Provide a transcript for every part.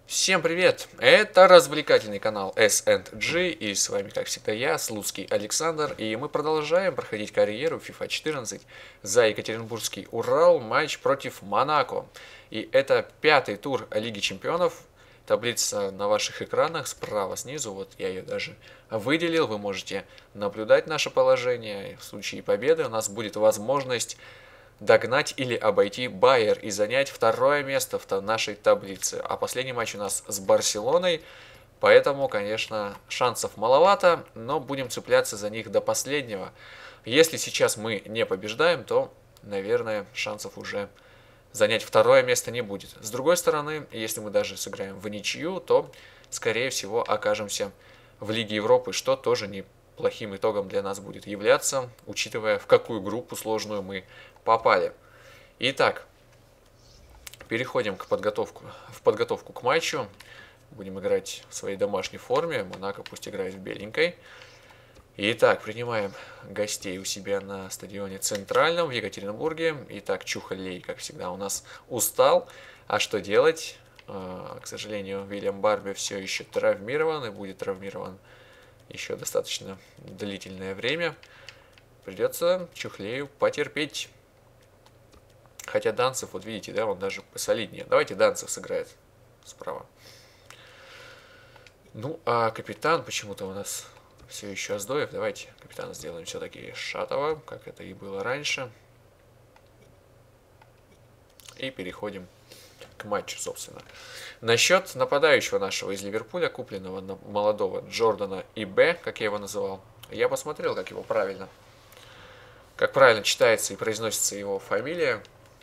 Всем привет! Это развлекательный канал S&G, и с вами, как всегда, я, Слуцкий Александр, и мы продолжаем проходить карьеру FIFA 14 за Екатеринбургский Урал, матч против Монако. И это пятый тур Лиги Чемпионов. Таблица на ваших экранах справа снизу, вот я ее даже выделил, вы можете наблюдать наше положение. В случае победы у нас будет возможность догнать или обойти Байер и занять второе место в нашей таблице. А последний матч у нас с Барселоной, поэтому, конечно, шансов маловато, но будем цепляться за них до последнего. Если сейчас мы не побеждаем, то, наверное, шансов уже занять второе место не будет. С другой стороны, если мы даже сыграем в ничью, то, скорее всего, окажемся в Лиге Европы, что тоже неплохим итогом для нас будет являться, учитывая, в какую группу сложную мы попали. Итак, переходим в подготовку к матчу. Будем играть в своей домашней форме. Монако пусть играет в беленькой. Итак, принимаем гостей у себя на стадионе Центральном в Екатеринбурге. Итак, Чухалей, как всегда, у нас устал. А что делать? К сожалению, Вильям Барби все еще травмирован и будет травмирован еще достаточно длительное время. Придется Чухлею потерпеть. Хотя Данцев, вот видите, да, он даже посолиднее. Давайте Данцев сыграет справа. Ну, а капитан почему-то у нас все еще Аздоев. Давайте капитана сделаем все-таки Шатова, как это и было раньше. И переходим к матчу, собственно. Насчет нападающего нашего из Ливерпуля, купленного молодого Джордана И.Б., как я его называл, я посмотрел, как правильно читается и произносится его фамилия.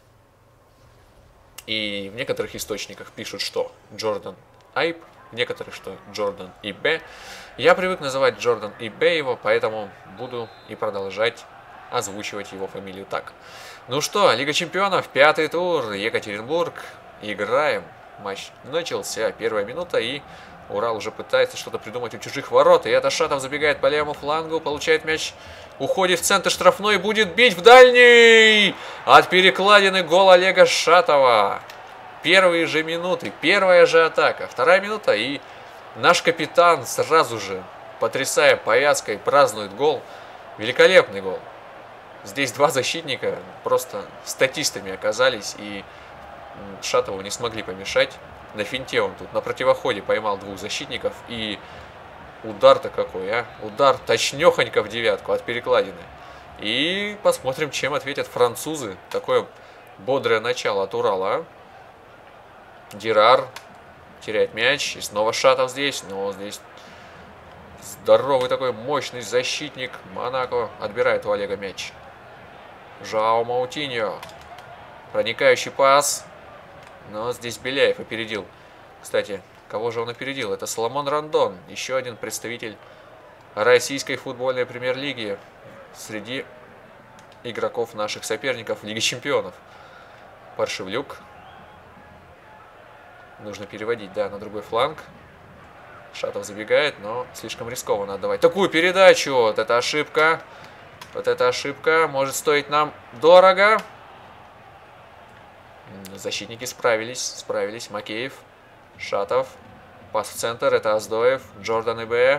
И в некоторых источниках пишут, что Джордан Айб, в некоторых, что Джордан И.Б. Я привык называть Джордан И.Б. его, поэтому буду и продолжать озвучивать его фамилию так. Ну что, Лига Чемпионов, пятый тур, Екатеринбург. Играем. Матч начался, первая минута, и Урал уже пытается что-то придумать у чужих ворот. И это Шатов забегает по левому флангу, получает мяч, уходит в центр штрафной, будет бить в дальний! От перекладины гол Олега Шатова. Первые же минуты, первая же атака, вторая минута, и наш капитан сразу же, потрясая повязкой, празднует гол. Великолепный гол. Здесь два защитника просто статистами оказались, и Шатову не смогли помешать. На финте он тут на противоходе поймал двух защитников, и удар-то какой, а? Удар точнёхонько в девятку от перекладины. И посмотрим, чем ответят французы. Такое бодрое начало от Урала, а? Дирар теряет мяч, и снова Шатов здесь, но здесь здоровый такой мощный защитник Монако отбирает у Олега мяч. Жао Маутиньо. Проникающий пас. Но здесь Беляев опередил. Кстати, кого же он опередил? Это Соломон Рандон. Еще один представитель российской футбольной премьер-лиги среди игроков наших соперников Лиги Чемпионов. Паршевлюк. Нужно переводить, да, на другой фланг. Шатов забегает, но слишком рискованно отдавать такую передачу. Вот это ошибка. Вот эта ошибка может стоить нам дорого. Защитники справились. Макеев, Шатов. Пас в центр, это Аздоев. Джордан И.Б.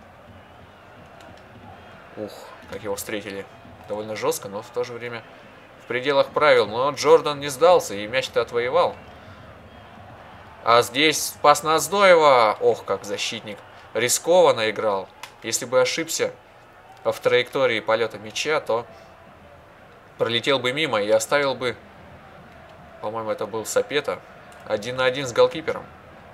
Ух, как его встретили. Довольно жестко, но в то же время в пределах правил. Но Джордан не сдался, и мяч-то отвоевал. А здесь пас на Аздоева. Ох, как защитник рискованно играл. Если бы ошибся в траектории полета мяча, то пролетел бы мимо и оставил бы, по-моему, это был Сапета, 1 на 1 с голкипером.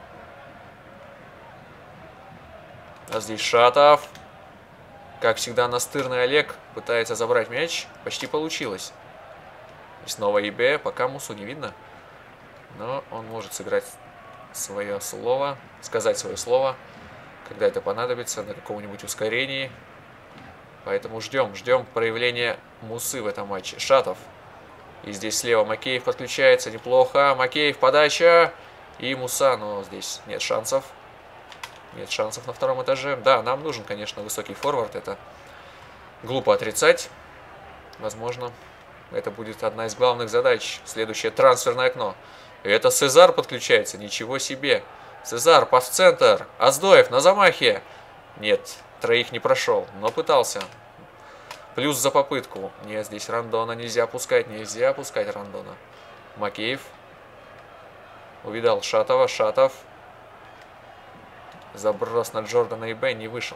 А здесь Шатов. Как всегда, настырный Олег пытается забрать мяч. Почти получилось. И снова И.Б. Пока Мусу не видно. Но он может сыграть свое слово, сказать свое слово, когда это понадобится, на каком-нибудь ускорении. Поэтому ждем проявления Мусы в этом матче. Шатов. И здесь слева Макеев подключается, неплохо. Макеев, подача. И Муса, но здесь нет шансов. Нет шансов на втором этаже. Да, нам нужен, конечно, высокий форвард. Это глупо отрицать. Возможно, это будет одна из главных задач. Следующее трансферное окно. И это Сезар подключается. Ничего себе. Сезар, пас в центр. Аздоев на замахе. Нет, троих не прошел, но пытался. Плюс за попытку. Нет, здесь Рандона нельзя опускать. Нельзя опускать Рандона. Макеев. Увидал Шатова. Шатов. Заброс на Джордана и Б не вышел.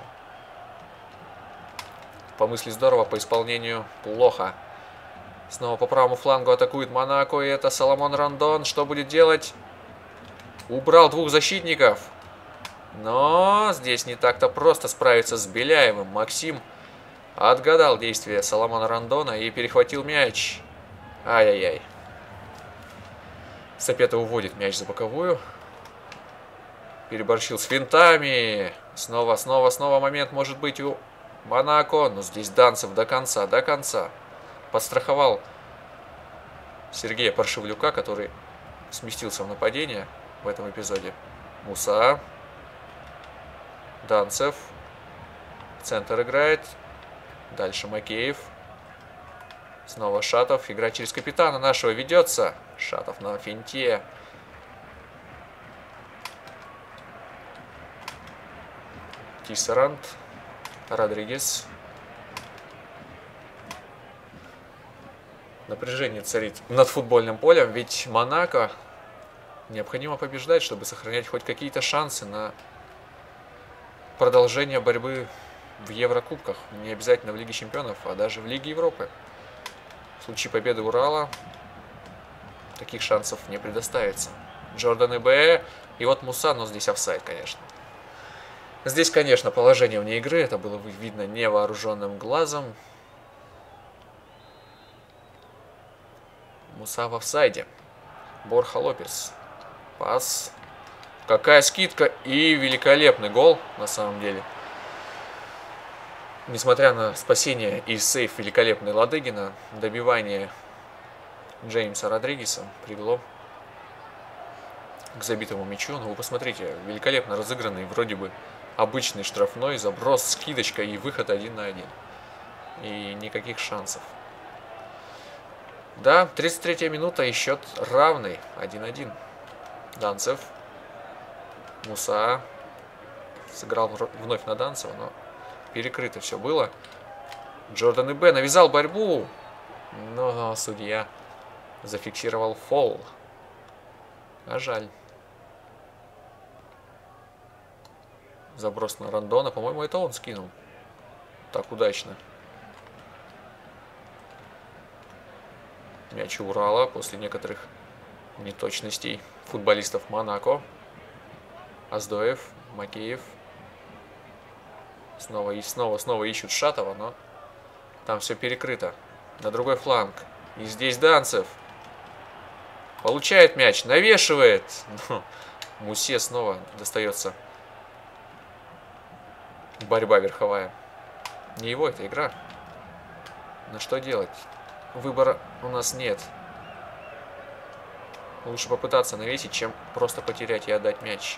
По мысли здорово, по исполнению плохо. Снова по правому флангу атакует Монако. И это Соломон Рандон. Что будет делать? Убрал двух защитников. Но здесь не так-то просто справиться с Беляевым. Максим отгадал действия Соломона Рандона и перехватил мяч. Ай-яй-яй. Сапета уводит мяч за боковую. Переборщил с финтами. Снова момент может быть у Монако. Но здесь Данцев до конца. Подстраховал Сергея Паршевлюка, который сместился в нападение в этом эпизоде. Муса. Данцев. Центр играет. Дальше Макеев. Снова Шатов. Игра через капитана нашего ведется. Шатов на финте. Тиссерант. Родригес. Напряжение царит над футбольным полем, ведь Монако необходимо побеждать, чтобы сохранять хоть какие-то шансы на продолжение борьбы в Еврокубках. Не обязательно в Лиге Чемпионов, а даже в Лиге Европы. В случае победы Урала таких шансов не предоставится. Джордан и Б. И вот Муса, но здесь офсайд, конечно. Здесь, конечно, положение вне игры. Это было видно невооруженным глазом. Муса в офсайде. Борха Лопес. Пас. Какая скидка. И великолепный гол, на самом деле. Несмотря на спасение и сейф великолепной Ладыгина, добивание Джеймса Родригеса привело к забитому мячу. Но вы посмотрите, великолепно разыгранный, вроде бы обычный штрафной, заброс, скидочка и выход 1 на 1. И никаких шансов. Да, 33-я минута и счет равный. 1-1. Данцев. Муса. Сыграл вновь на Данцева, но перекрыто все было. Джордан и Б навязал борьбу. Но судья зафиксировал фол. А жаль. Заброс на Рандона. По-моему, это он скинул. Так удачно. Мяч у Урала после некоторых неточностей футболистов Монако. Аздоев, Макеев. Снова ищут Шатова, но там все перекрыто. На другой фланг. И здесь Данцев. Получает мяч, навешивает. Но Мусе снова достается борьба верховая. Не его эта игра. Но что делать? Выбора у нас нет. Лучше попытаться навесить, чем просто потерять и отдать мяч.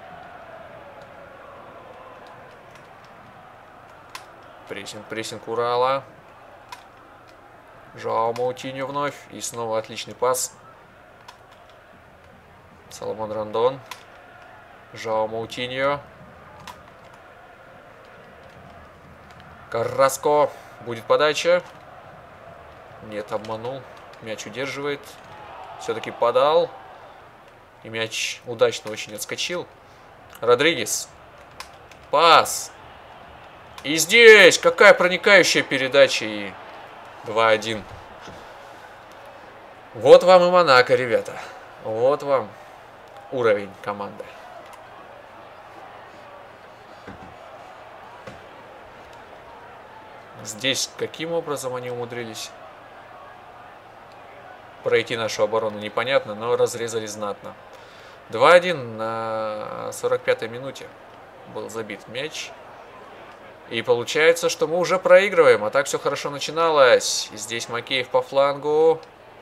Прессинг Урала. Жоао Маутиньо вновь. И снова отличный пас. Соломон Рандон. Жоао Маутиньо. Карраско. Будет подача. Нет, обманул. Мяч удерживает. Все-таки подал. И мяч удачно очень отскочил. Родригес. Пас. И здесь какая проникающая передача. И 2-1. Вот вам и Монако, ребята. Вот вам уровень команды. Здесь каким образом они умудрились пройти нашу оборону, непонятно, но разрезали знатно. 2-1 на 45-й минуте был забит мяч. И получается, что мы уже проигрываем. А так все хорошо начиналось. И здесь Макеев по флангу.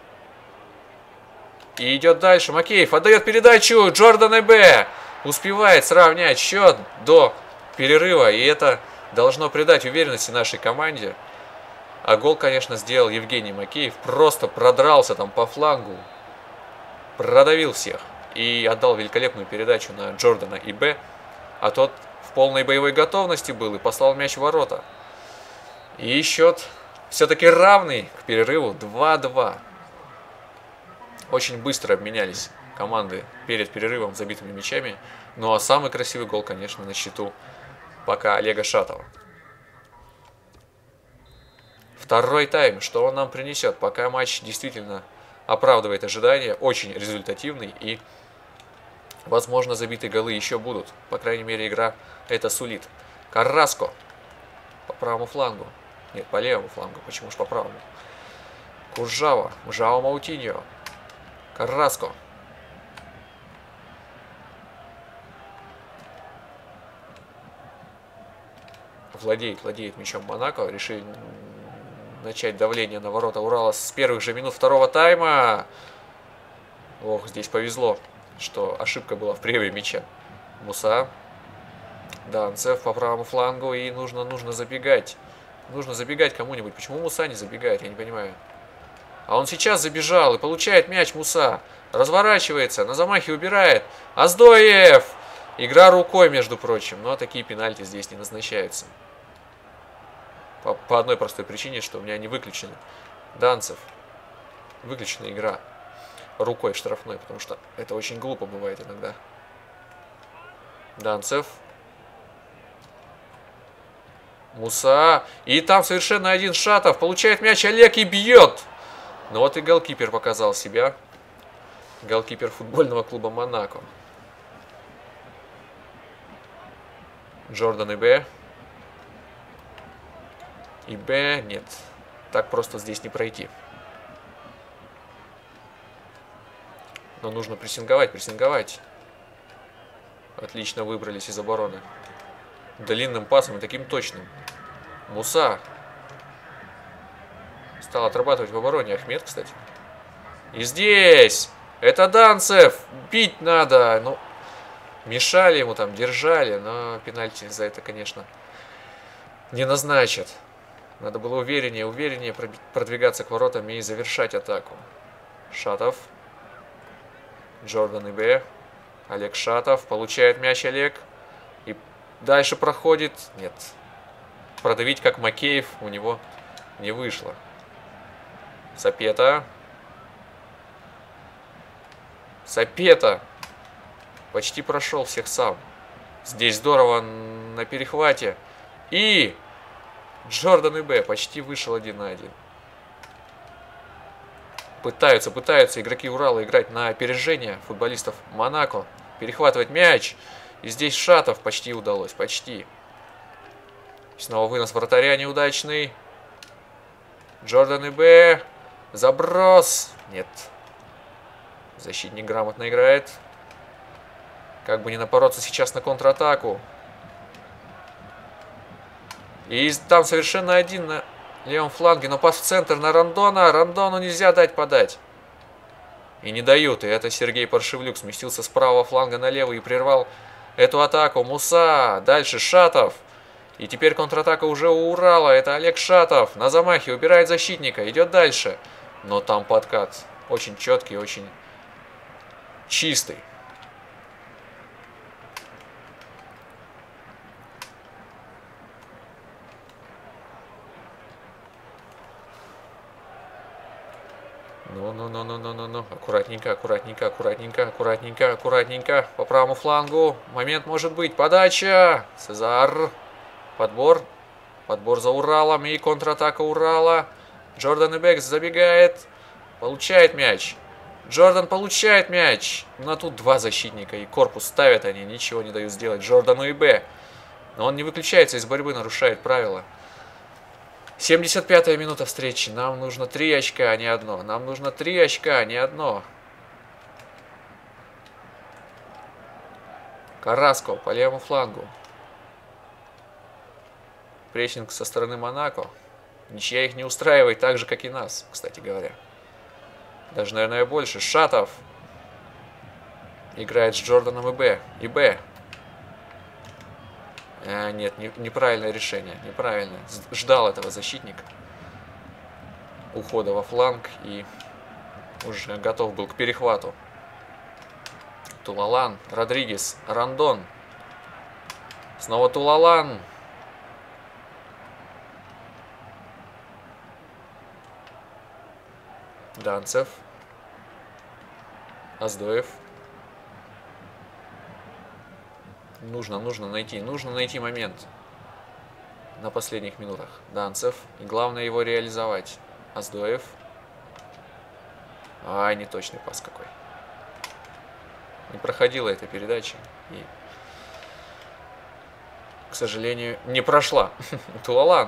И идет дальше. Макеев отдает передачу. Джордан Б. Успевает сравнять счет до перерыва. И это должно придать уверенности нашей команде. А гол, конечно, сделал Евгений Макеев. Просто продрался там по флангу. Продавил всех. и отдал великолепную передачу на Джордана ИБ, а тот в полной боевой готовности был и послал мяч в ворота. И счет все-таки равный к перерыву 2-2. Очень быстро обменялись команды перед перерывом забитыми мячами. Ну а самый красивый гол, конечно, на счету пока Олега Шатова. Второй тайм, что он нам принесет? Пока матч действительно оправдывает ожидания, очень результативный и, возможно, забитые голы еще будут. По крайней мере, игра это сулит. Карраско по правому флангу. Нет, по левому флангу. Почему же по правому? Куржава. Жао Маутиньо. Карраско. Владеет мячом Монако. Решили начать давление на ворота Урала с первых же минут второго тайма. Ох, здесь повезло, что ошибка была в приеме мяча. Муса. Данцев по правому флангу. И нужно забегать. Нужно забегать кому-нибудь. Почему Муса не забегает, я не понимаю. А он сейчас забежал и получает мяч Муса. Разворачивается, на замахе убирает. Аздоев! Игра рукой, между прочим. Но такие пенальти здесь не назначаются. По одной простой причине, что у меня не выключены. Данцев. Выключена игра рукой в штрафной, потому что это очень глупо бывает иногда. Данцев. Муса. И там совершенно один Шатов. Получает мяч Олег и бьет. Ну вот и голкипер показал себя. Голкипер футбольного клуба Монако. Джордан ИБ. ИБ нет. Так просто здесь не пройти. Но нужно прессинговать. Отлично выбрались из обороны. Длинным пасом и таким точным. Муса. Стал отрабатывать в обороне. Ахмед, кстати. И здесь. Это Данцев. Бить надо. Ну, мешали ему там, держали. Но пенальти за это, конечно, не назначат. Надо было увереннее продвигаться к воротам и завершать атаку. Шатов. Джордан ИБ. Олег Шатов. Получает мяч Олег. И дальше проходит. Нет. Продавить как Макеев у него не вышло. Сапета. Сапета. Почти прошел всех сам. Здесь здорово на перехвате. И Джордан ИБ почти вышел 1 на 1. Пытаются игроки Урала играть на опережение футболистов Монако. Перехватывать мяч. И здесь Шатов почти удалось. Почти. Снова вынос вратаря неудачный. Джордан ИБ. Заброс. Нет. Защитник грамотно играет. Как бы не напороться сейчас на контратаку. И там совершенно один на левом фланге. Но пас в центр на Рандона. Рандону нельзя дать подать. И не дают. И это Сергей Паршевлюк сместился с правого фланга на левый и прервал эту атаку. Муса. Дальше Шатов. И теперь контратака уже у Урала. Это Олег Шатов. На замахе убирает защитника. Идет дальше. Но там подкат. Очень четкий, очень чистый. Ну. Аккуратненько. По правому флангу. Момент может быть. Подача. Сезар. Подбор за Уралом. И контратака Урала. Джордан ИБ забегает. Получает мяч. Джордан получает мяч. Но тут два защитника. И корпус ставят они. Ничего не дают сделать Джордану ИБ. Но он не выключается из борьбы. Нарушает правила. 75-я минута встречи. Нам нужно 3 очка, а не одно. Нам нужно 3 очка, а не одно. Карраско по левому флангу. Прессинг со стороны Монако. Ничья их не устраивает, так же, как и нас, кстати говоря. Даже, наверное, больше. Шатов играет с Джорданом ИБ. ИБ. Нет, неправильное решение. Неправильно. Ждал этого защитника. Ухода во фланг и уже готов был к перехвату. Тулалан, Родригес, Рандон. Снова Тулалан. Данцев. Аздоев. Нужно найти момент на последних минутах. Данцев. И главное его реализовать. Аздоев. Ай, неточный пас какой. Не проходила эта передача. И, к сожалению, не прошла. Тулалан.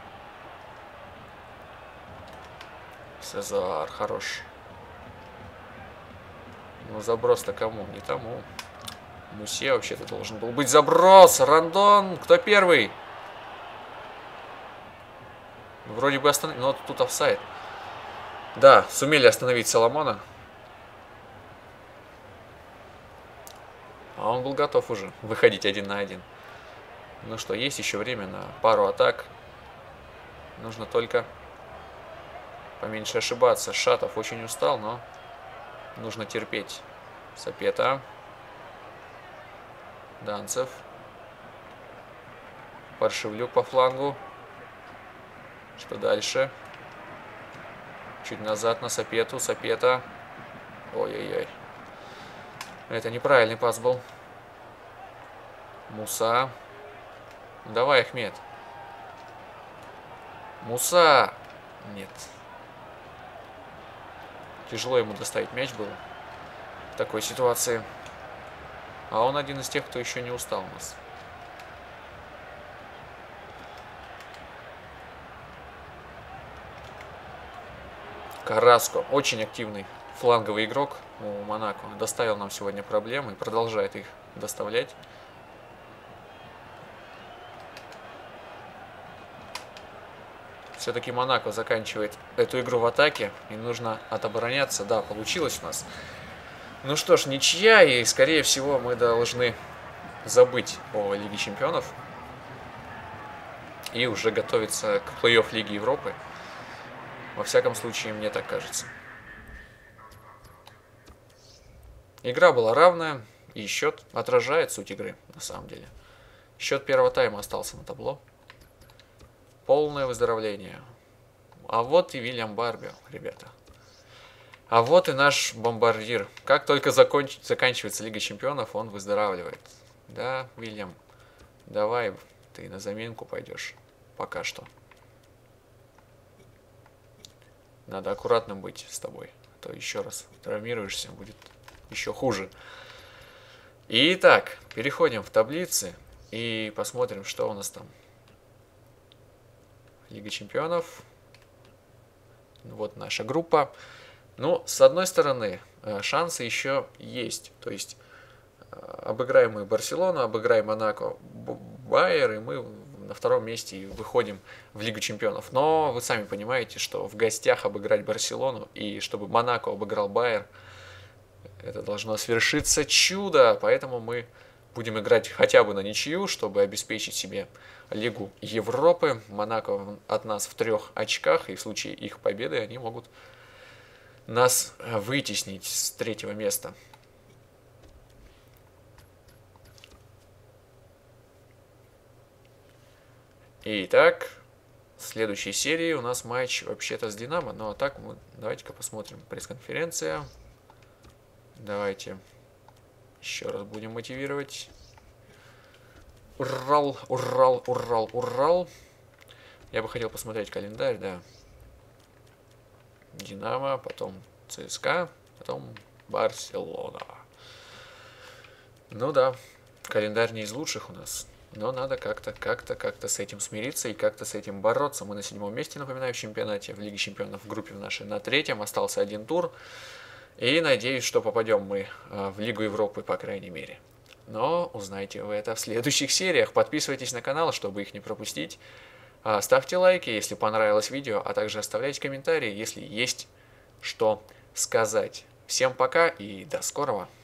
Сезар, хорош. Ну, заброс-то кому? Не тому. Мусе вообще-то должен был быть заброс. Рандон. Кто первый? Вроде бы остановил. Но тут офсайд. Да, сумели остановить Соломона. А он был готов уже выходить 1 на 1. Ну что, есть еще время на пару атак. Нужно только поменьше ошибаться. Шатов очень устал, но нужно терпеть. Сапета. Данцев. Паршевлюк по флангу. Что дальше? Чуть назад на Сапету. Сапета. Ой-ой-ой. Это неправильный пас был. Муса. Давай, Ахмед. Муса. Нет. Тяжело ему доставить мяч было в такой ситуации. А он один из тех, кто еще не устал у нас. Караско. Очень активный фланговый игрок у Монако. Доставил нам сегодня проблемы и продолжает их доставлять. Все-таки Монако заканчивает эту игру в атаке. И нужно отобороняться. Да, получилось у нас. Ну что ж, ничья. И, скорее всего, мы должны забыть о Лиге Чемпионов. И уже готовиться к плей-офф Лиги Европы. Во всяком случае, мне так кажется. Игра была равная. И счет отражает суть игры, на самом деле. Счет первого тайма остался на табло. Полное выздоровление. А вот и Вильям Барбио, ребята. А вот и наш бомбардир. Как только заканчивается Лига Чемпионов, он выздоравливает. Да, Вильям, давай ты на заминку пойдешь. Пока что. Надо аккуратным быть с тобой. А то еще раз травмируешься, будет еще хуже. Итак, переходим в таблицы и посмотрим, что у нас там. Лига Чемпионов. Вот наша группа. Ну, с одной стороны, шансы еще есть. То есть, обыграем мы Барселону, обыграем Монако, Байер, и мы на втором месте выходим в Лигу Чемпионов. Но вы сами понимаете, что в гостях обыграть Барселону, и чтобы Монако обыграл Байер, это должно свершиться чудо. Поэтому мы будем играть хотя бы на ничью, чтобы обеспечить себе Лигу Европы. Монако от нас в 3 очках, и в случае их победы они могут нас вытеснить с 3-го места. Итак, в следующей серии у нас матч вообще-то с Динамо. Ну а так, давайте-ка посмотрим. Пресс-конференция. Давайте еще раз будем мотивировать. Урал, Урал, Урал, Урал. Я бы хотел посмотреть календарь, да. Динамо, потом ЦСКА, потом Барселона. Ну да, календарь не из лучших у нас. Но надо как-то с этим смириться и как-то с этим бороться. Мы на 7-м месте, напоминаю, в чемпионате, в Лиге Чемпионов в группе в нашей на 3-м. Остался 1 тур. И надеюсь, что попадем мы в Лигу Европы, по крайней мере. Но узнайте вы это в следующих сериях. Подписывайтесь на канал, чтобы их не пропустить. Ставьте лайки, если понравилось видео, а также оставляйте комментарии, если есть что сказать. Всем пока и до скорого!